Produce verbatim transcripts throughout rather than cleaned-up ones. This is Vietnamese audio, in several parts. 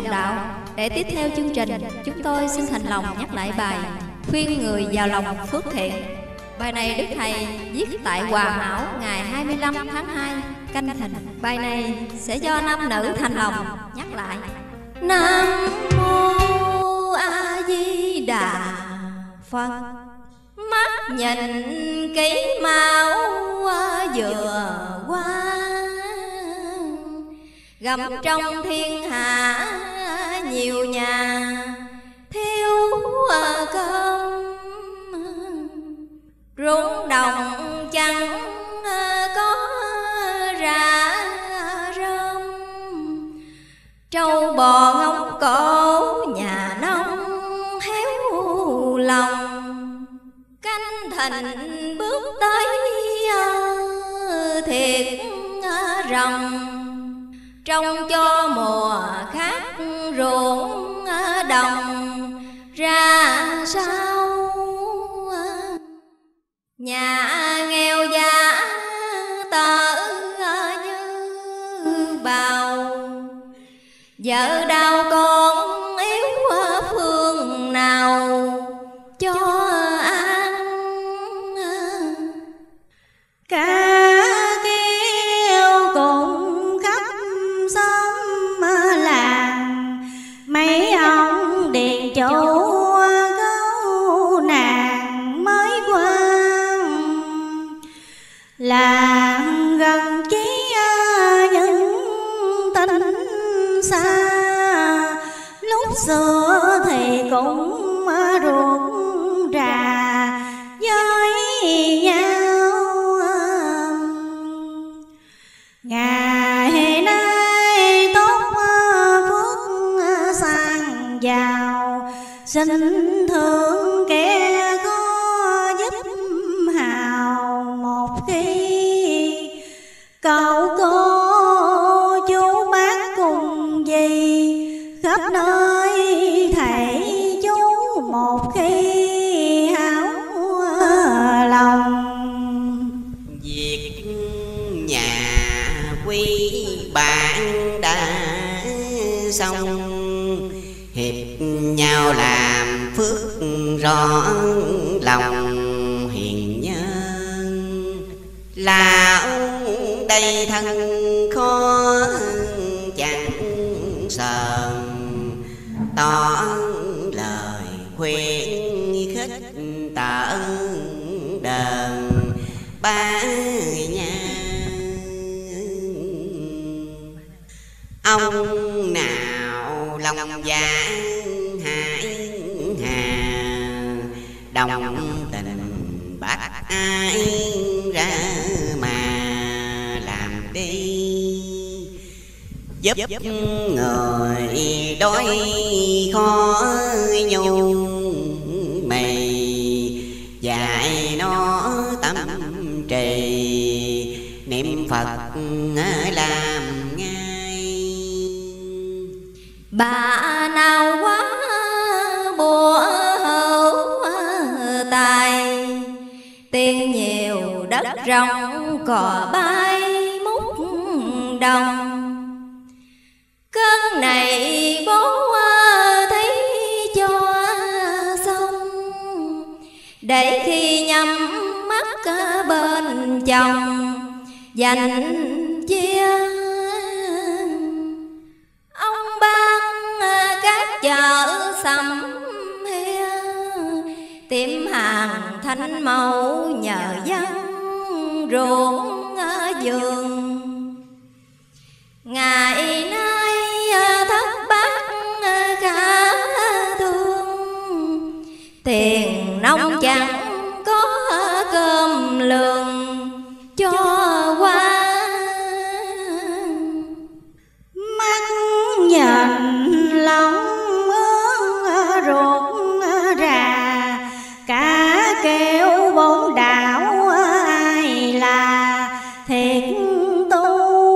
đồng đạo, để tiếp theo chương trình, chúng tôi xin thành lòng nhắc lại bài Khuyên người vào lòng phước thiện. Bài này Đức Thầy viết tại Hòa Hảo ngày hai mươi lăm tháng hai Canh Thìn. Bài này sẽ do nam nữ thành lòng nhắc lại. Nam mô A Di Đà Phật. Mắt nhìn kỹ máu vừa qua, gầm trong thiên hạ nhiều nhà thiếu cơm, ruộng đồng chẳng có rạ rơm, trâu bò ngỗng cổ nhà nông héo lòng. Canh Thìn bước tới thiệt rồng, trông cho mùa khác ruộng đồng ra sao. Nhà nghèo giá tở như bào, vợ đau con yếu phương nào cho ăn. Cả kêu cùng khắp xóm làng, mấy ông điền chủ gấu nàng mới qua. Làng gần chí những tình xa, lúc xưa thì cũng ruột rà với nhau. Ngày nay tốt phước sang giàu, xin thương kẻ có giúp hào một khi. Cậu cô chú bác cùng gì khắp nơi thầy chú một khi hảo lòng. Việc nhà quý bạn đã xong, hiệp nhau làm phước rõ lòng hiền nhân. Lão đây thân khó chẳng sờn, tỏ lời khuyên khích tở đờn ba nhà. Ông nào lòng dạ hại hà, đồng tình bác ai ra mà làm đi. Giúp người đói khó nhung mày, dạy nó tâm trì niệm Phật làm ngay. Bà nào quá bùa hữu tài, tiền nhiều đất rộng cò bay múc đồng. Cơn này bố thấy cho xong, để khi nhắm mắt bên chồng dành chia. Ông ban các chợ sắm hia, tiệm hàng thanh mẫu nhờ dân ruộng vườn. Ngày nay thất bát khả thương, tiền nông chẳng có cơm lương cho qua. Mắt nhìn lòng ướt ruột rà, cả kêu bốn đạo ai là thiệt tu.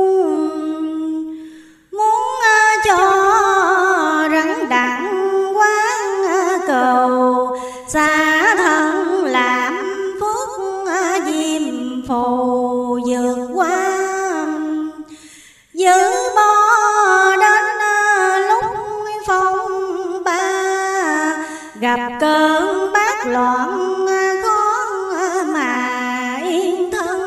Muốn cho rắn đặng quán cầu, xa thân làm phước diêm phù vượt qua. Giữ bo đến lúc gặp cơn bát loạn khó mà yên thân.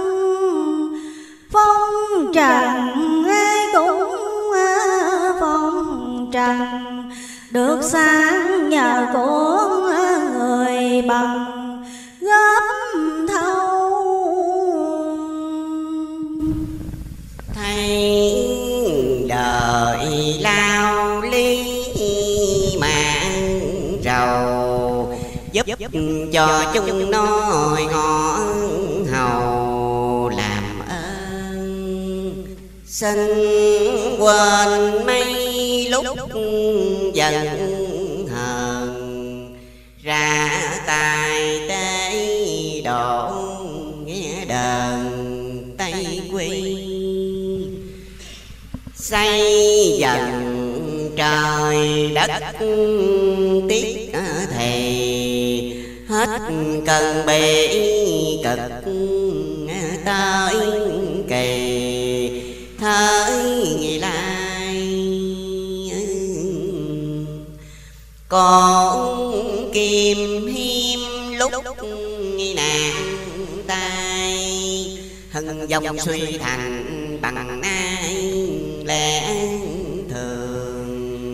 Phong trần ai cũng phong trần, được sáng nhờ của người bằng góp thâu. Thấy đời lao ly mạng rầu, giúp cho chúng nói họ hầu làm ơn. Xin quên mấy lúc giận hờn, ra tay tế độ nghe đờn Tây Quy. Xây dần trời đất tiết thề, hết cần bể cực tới kỳ thời lai. Con kim hiếm lúc nạn tay, hưng dòng suy thành bằng ai lẽ thường.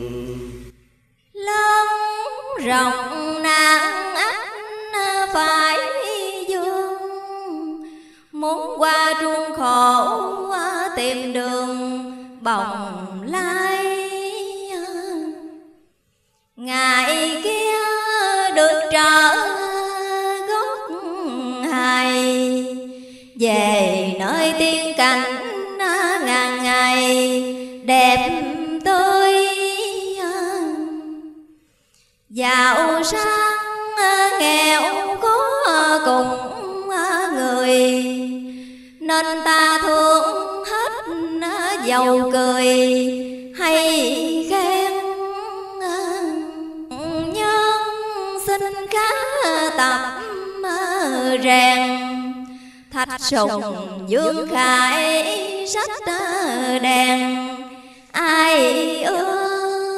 Lớn rộng nạn ắt phải dương, muốn qua truông khổ tìm đường bồng lai. Ngày kia được trở gót hài, về nơi tiên cảnh ngàn ngày đẹp tươi. Giàu sang nghèo có cùng người, nên ta thương hết giàu cười hay ghen. Nhân sinh khá tập rèn, thạch sùng dương khải sách đèn ai ưa.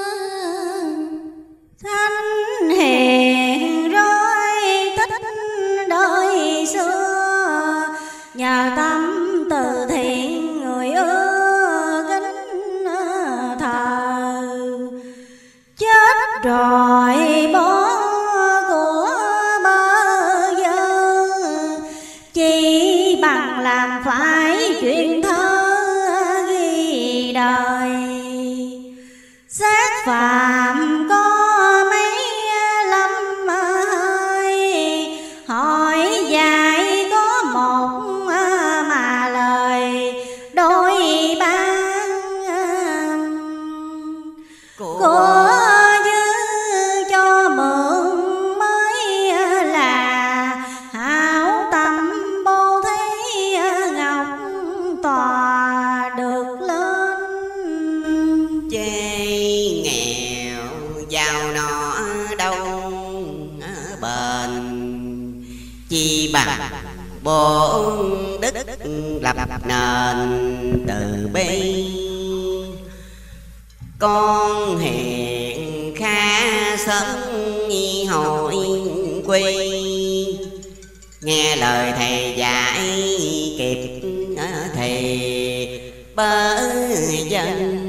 Thanh hiền rối tích đời xưa, nhờ tâm từ thiện người ưa kính thờ. Chết rồi bỏ của bơ vơ, chỉ bằng làm phải chuyện thơ ghi đời. Xét phạm có mấy lắm hơi, hỏi dài có một mà lời đôi ban. Của dư cho mượn mới là hảo tâm bố thí ngọc tòa được lên. Chê nghèo giàu nọ đâu bền, chi bằng bổ đức lập nền từ bi. Con hiện khá sớm hội quy, nghe lời thầy dạy kịp thì bớ dân.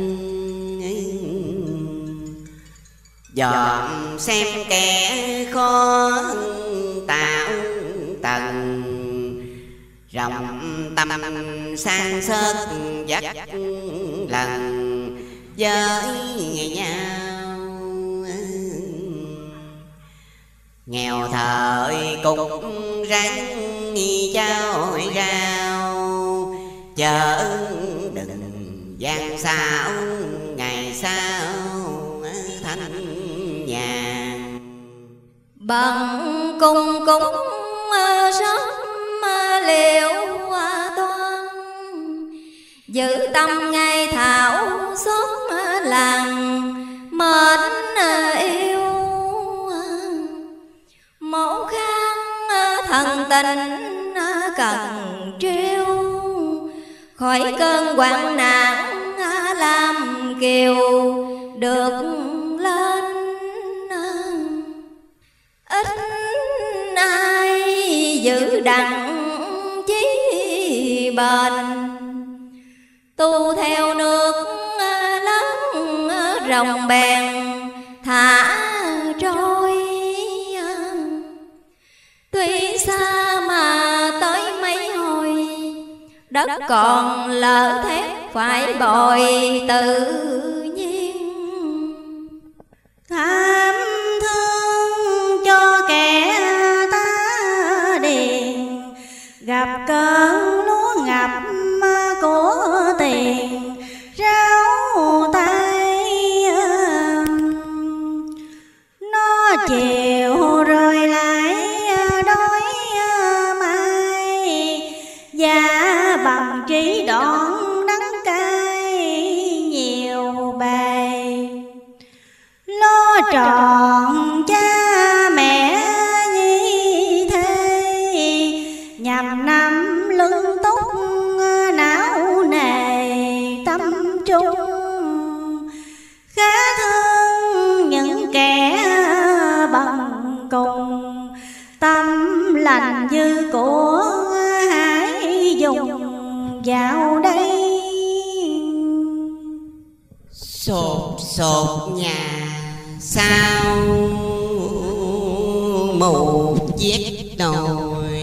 Dòm xem kẻ khó tạo tầng, rộng tâm sang sớt dắt lần với nhau. Nghèo thời cũng ráng trao rau, chớ đừng gian xảo ngày sau thanh nhàn. Bằng cùng cúng sớm liệu toan, giữ tâm ngay thảo xóm làng mến yêu. Mẫu khang thần tình cần triêu, khỏi cơn hoạn nạn làm kiều được lên. bền, tu theo nước lớn rồng bèn thả trôi. Tuy xa mà tới mấy hồi, đất còn lỡ thét phải bồi tự nhiên. Thảm thương cho kẻ ta điền, gặp cơn lúa ngập của tiền ráo tay. Nó chiều rồi lại đói mai, và bằng trí đoạn đắng cay nhiều bề. Lo tròn cha mẹ nhi thế, nhằm năm lưng túc não nề tâm trung. Khá thương những kẻ bằng cùng, tâm lành dư của hãy dùng vào đây. Sột sột nhà sao một chiếc nồi,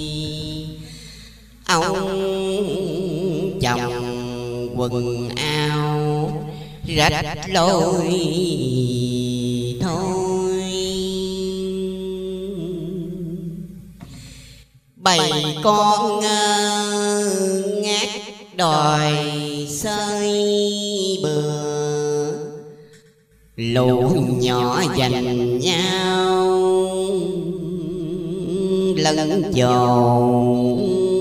ông chồng quần áo rách lối thôi. Bầy con ngơ ngát đòi sơi bừa, lũ nhỏ giành nhau lẫn chồn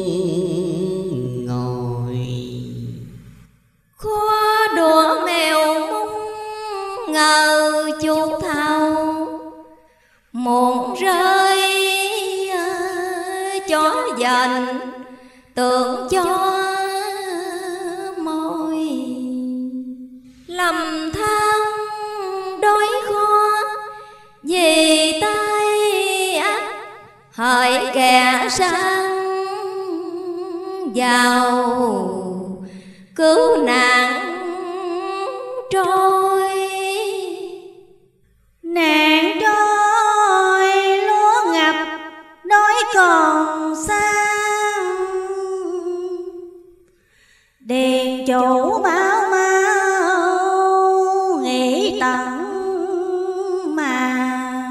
ngồi. Khoa đũa mèo mung ngờ chuột thầu, muộn rơi chó dành tượng cho môi. Lầm than đói khó vì tay ác, hỡi kẻ sang vào cứu nạn trôi. Nạn trôi lúa ngập đói còn sang, điền chủ báo mau nghĩ tận mà.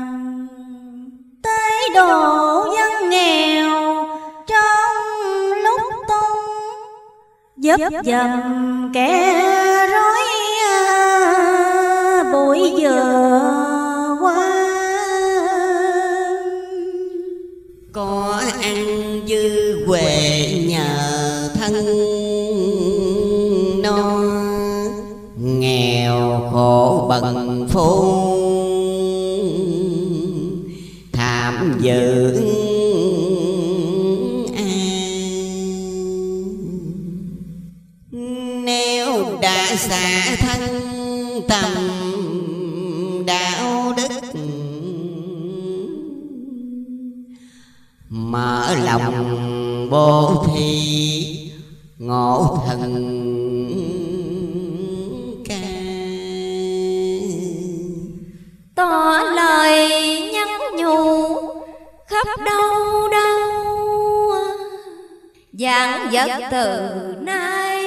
Tới độ dân nghèo trong lúc tung, giúp dầm kẻ rối bụi vừa qua. Có ăn dư huệ nhờ thân no, nghèo khổ bần phu thảm dữ an. Nếu đã xả thân tầm đạo đức, mở lòng bố thí ngộ thần ca. Tỏ lời nhắn nhủ khắp đâu đâu, giảng dật từ nay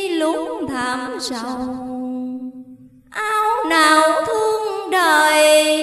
lúc thảm sầu. Áo nào thương đời